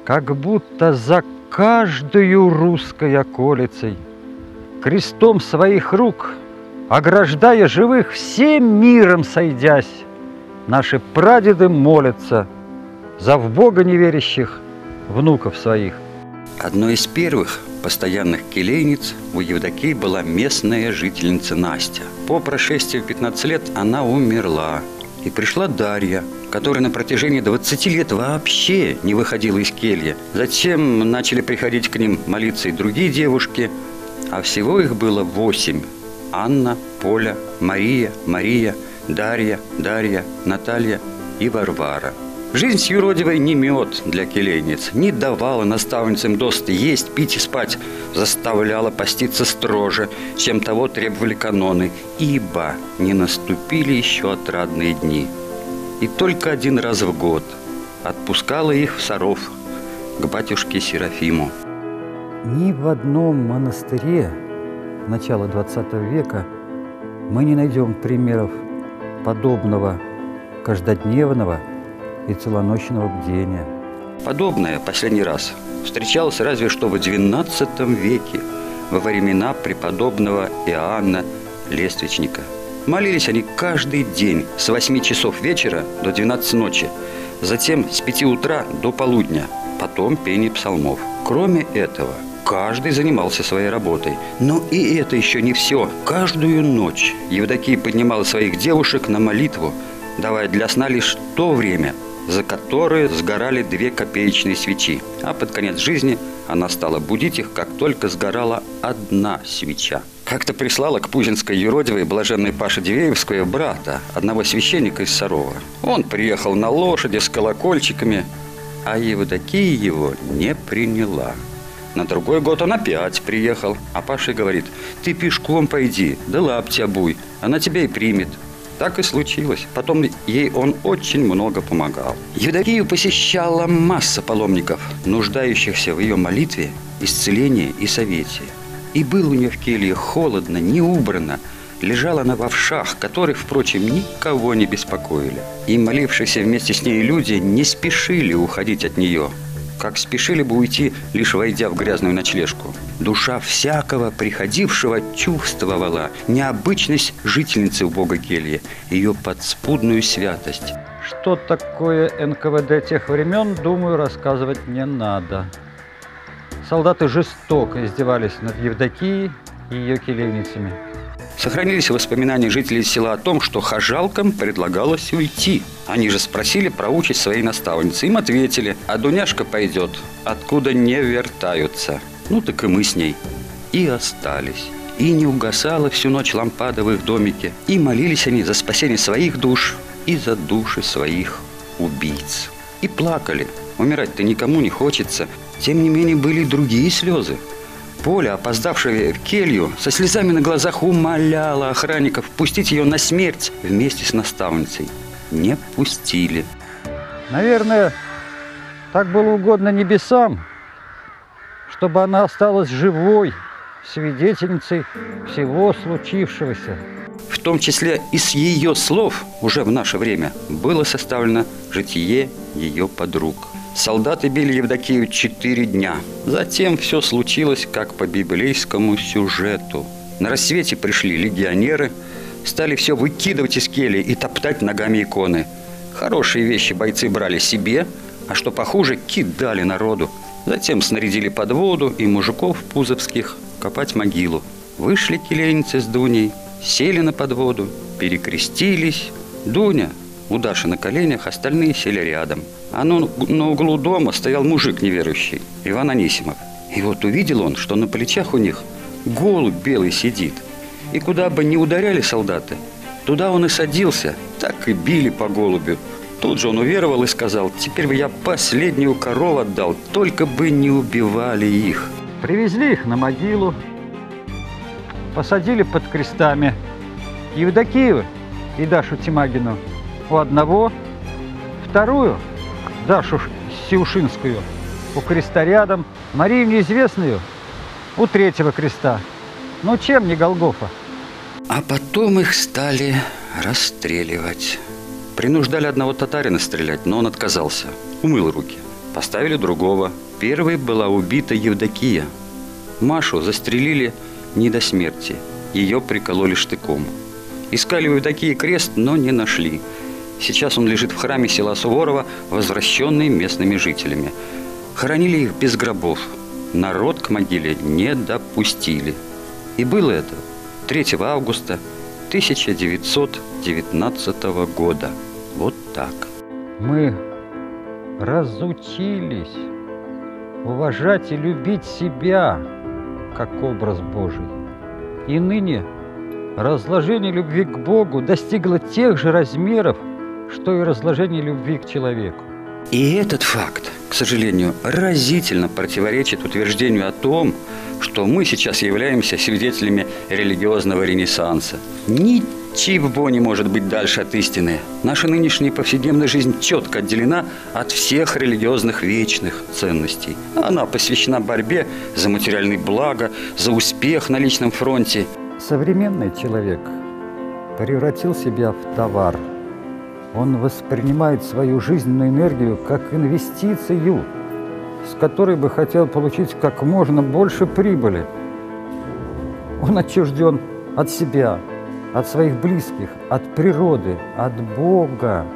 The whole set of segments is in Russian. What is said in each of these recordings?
как будто за каждую русской околицей, крестом своих рук, ограждая живых, всем миром сойдясь, наши прадеды молятся за в Бога неверящих внуков своих. Одной из первых постоянных келейниц у Евдокии была местная жительница Настя. По прошествии 15 лет она умерла. И пришла Дарья, которая на протяжении 20 лет вообще не выходила из кельи. Затем начали приходить к ним молиться и другие девушки, а всего их было 8. Анна, Поля, Мария, Дарья, Наталья и Варвара. Жизнь с юродивой не мед для келейниц, не давала наставницам досыта есть, пить и спать, заставляла поститься строже, чем того требовали каноны, ибо не наступили еще отрадные дни. И только один раз в год отпускала их в Саров к батюшке Серафиму. Ни в одном монастыре начала XX века мы не найдем примеров подобного каждодневного и целоночного бдения. Подобное последний раз встречалось разве что в XII веке, во времена преподобного Иоанна Лествичника. Молились они каждый день с 8 часов вечера до 12 ночи, затем с 5 утра до полудня, потом пение псалмов. Кроме этого, каждый занимался своей работой. Но и это еще не все. Каждую ночь Евдокия поднимала своих девушек на молитву, давая для сна лишь то время, за которые сгорали 2 копеечные свечи. А под конец жизни она стала будить их, как только сгорала 1 свеча. Как-то прислала к пузинской юродивой блаженной Паше Дивеевскую брата, одного священника из Сарова. Он приехал на лошади с колокольчиками, а Евдокия его не приняла. На другой год он опять приехал, а Паша говорит: «Ты пешком пойди, да лапти обуй, она тебя и примет». Так и случилось. Потом ей он очень много помогал. Евдокию посещала масса паломников, нуждающихся в ее молитве, исцелении и совете. И было у нее в келье холодно, не убрано. Лежала она в овшах, которые, впрочем, никого не беспокоили. И молившиеся вместе с ней люди не спешили уходить от нее, как спешили бы уйти, лишь войдя в грязную ночлежку. Душа всякого приходившего чувствовала необычность жительницы убогой кельи, ее подспудную святость. Что такое НКВД тех времен, думаю, рассказывать не надо. Солдаты жестоко издевались над Евдокией и ее келейницами. Сохранились воспоминания жителей села о том, что хожалкам предлагалось уйти. Они же спросили про участь своей наставницы. Им ответили: а Дуняшка пойдет, откуда не вертаются. Ну так и мы с ней. И остались. И не угасала всю ночь лампада в их домике. И молились они за спасение своих душ и за души своих убийц. И плакали. Умирать-то никому не хочется. Тем не менее, были и другие слезы. Поля, опоздавшая в келью, со слезами на глазах умоляла охранников пустить ее на смерть вместе с наставницей. Не пустили. Наверное, так было угодно небесам, чтобы она осталась живой свидетельницей всего случившегося. В том числе и с ее слов уже в наше время было составлено житие ее подруг. Солдаты били Евдокию 4 дня. Затем все случилось, как по библейскому сюжету. На рассвете пришли легионеры, стали все выкидывать из кельи и топтать ногами иконы. Хорошие вещи бойцы брали себе, а что похуже, кидали народу. Затем снарядили подводу и мужиков пузовских копать могилу. Вышли келейницы с Дуней, сели на подводу, перекрестились. Дуня у Даши на коленях, остальные сели рядом. А на углу дома стоял мужик неверующий, Иван Анисимов. И вот увидел он, что на плечах у них голубь белый сидит. И куда бы ни ударяли солдаты, туда он и садился, так и били по голубю. Тут же он уверовал и сказал: теперь бы я последнюю корову отдал, только бы не убивали их. Привезли их на могилу, посадили под крестами Евдокию и Дашу Тимагину у одного, вторую, Дашу Сиушинскую, у креста рядом, Марию Неизвестную у 3-го креста. Ну чем не Голгофа? А потом их стали расстреливать. Принуждали одного татарина стрелять, но он отказался, умыл руки. Поставили другого. Первой была убита Евдокия. Машу застрелили не до смерти. Ее прикололи штыком. Искали у Евдокии крест, но не нашли. Сейчас он лежит в храме села Суворова, возвращенный местными жителями. Хоронили их без гробов. Народ к могиле не допустили. И было это 3 августа 1919 года. Вот так. Мы разучились уважать и любить себя как образ Божий. И ныне разложение любви к Богу достигло тех же размеров, что и разложение любви к человеку. И этот факт, к сожалению, разительно противоречит утверждению о том, что мы сейчас являемся свидетелями религиозного ренессанса. Ничего не может быть дальше от истины. Наша нынешняя повседневная жизнь четко отделена от всех религиозных вечных ценностей. Она посвящена борьбе за материальные блага, за успех на личном фронте. Современный человек превратил себя в товар. Он воспринимает свою жизненную энергию как инвестицию, с которой бы хотел получить как можно больше прибыли. Он отчужден от себя, от своих близких, от природы, от Бога.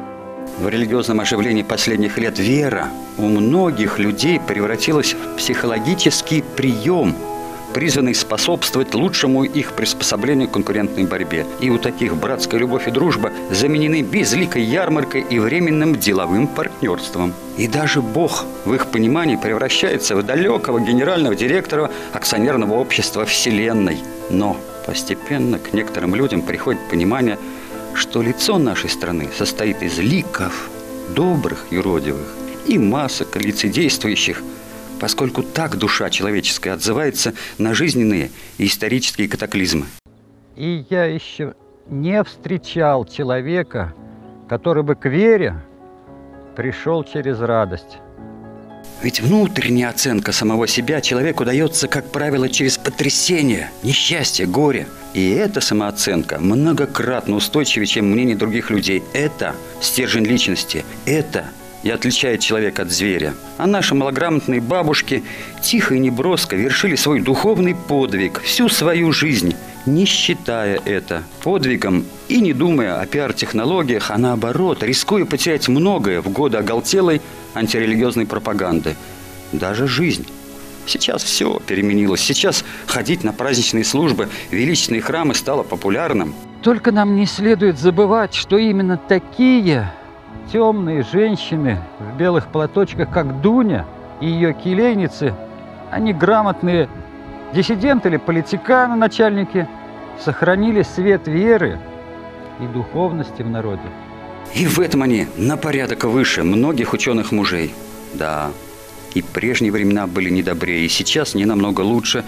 В религиозном оживлении последних лет вера у многих людей превратилась в психологический прием, призванный способствовать лучшему их приспособлению к конкурентной борьбе. И у таких братская любовь и дружба заменены безликой ярмаркой и временным деловым партнерством. И даже Бог в их понимании превращается в далекого генерального директора акционерного общества Вселенной. Но постепенно к некоторым людям приходит понимание, что лицо нашей страны состоит из ликов, добрых, юродивых, и масок лицедействующих, поскольку так душа человеческая отзывается на жизненные и исторические катаклизмы. И я еще не встречал человека, который бы к вере пришел через радость. Ведь внутренняя оценка самого себя человеку дается, как правило, через потрясение, несчастье, горе. И эта самооценка многократно устойчивее, чем мнение других людей. Это стержень личности. Это и отличает человека от зверя. А наши малограмотные бабушки тихо и неброско вершили свой духовный подвиг всю свою жизнь, не считая это подвигом и не думая о пиар-технологиях, а наоборот, рискуя потерять многое в годы оголтелой антирелигиозной пропаганды. Даже жизнь. Сейчас все переменилось. Сейчас ходить на праздничные службы, величественные храмы стало популярным. Только нам не следует забывать, что именно такие темные женщины в белых платочках, как Дуня и ее келейницы, они грамотные диссиденты или политиканы, начальники, сохранили свет веры и духовности в народе. И в этом они на порядок выше многих ученых мужей. Да, и прежние времена были не добрее, и сейчас не намного лучше.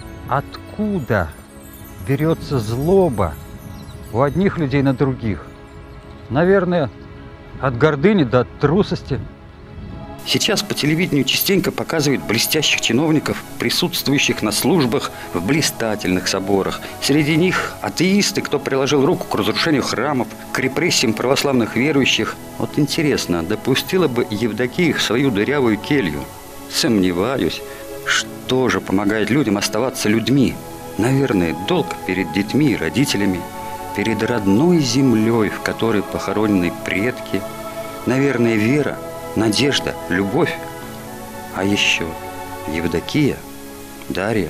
Откуда берется злоба у одних людей на других? Наверное, от гордыни до трусости. Сейчас по телевидению частенько показывают блестящих чиновников, присутствующих на службах в блистательных соборах. Среди них атеисты, кто приложил руку к разрушению храмов, к репрессиям православных верующих. Вот интересно, допустила бы Евдокия их в свою дырявую келью? Сомневаюсь. Что же помогает людям оставаться людьми? Наверное, долг перед детьми и родителями, перед родной землей, в которой похоронены предки. Наверное, вера, надежда, любовь. А еще Евдокия, Дарья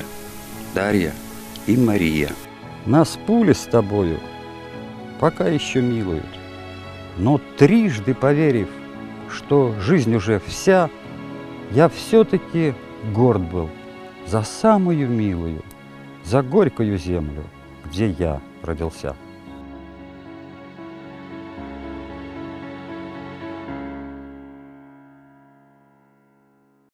и Мария. Нас пули с тобою пока еще милуют. Но трижды поверив, что жизнь уже вся, я все-таки горд был за самую милую, за горькую землю, где я родился.